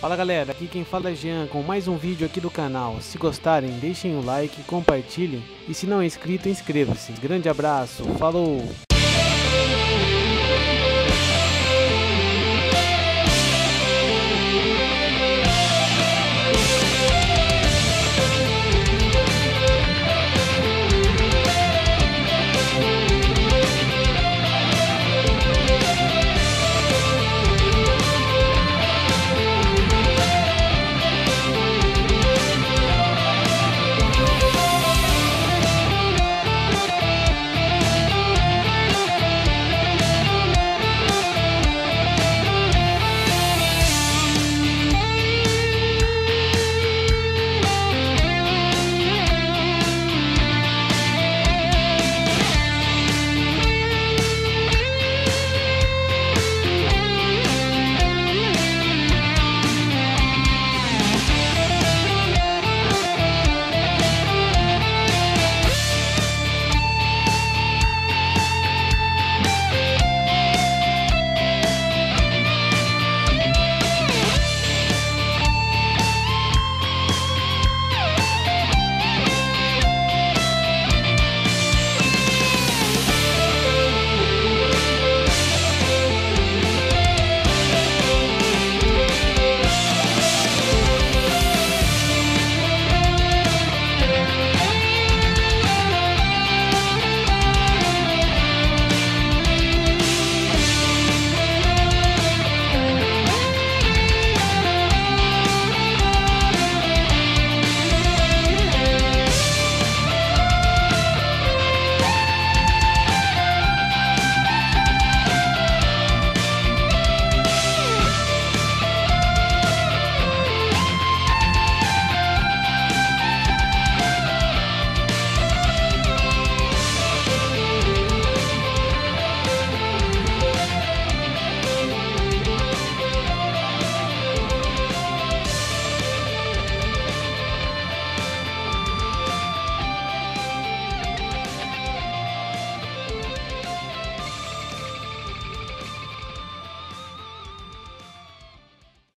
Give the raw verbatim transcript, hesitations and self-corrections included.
Fala galera, aqui quem fala é Jean com mais um vídeo aqui do canal. Se gostarem, deixem o like, compartilhem e se não é inscrito, inscreva-se. Grande abraço, falou!